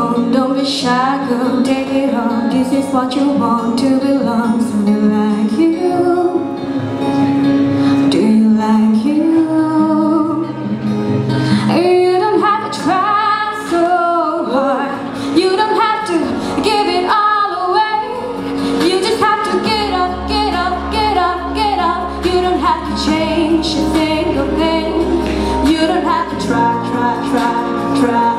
on, don't be shy, girl, take it on. This is what you want, to belong. So do you like you? Do you like you? You don't have to try so hard. You don't have to give it all away. You just have to get up, get up, get up, get up. You don't have to change a single thing. You don't have to try.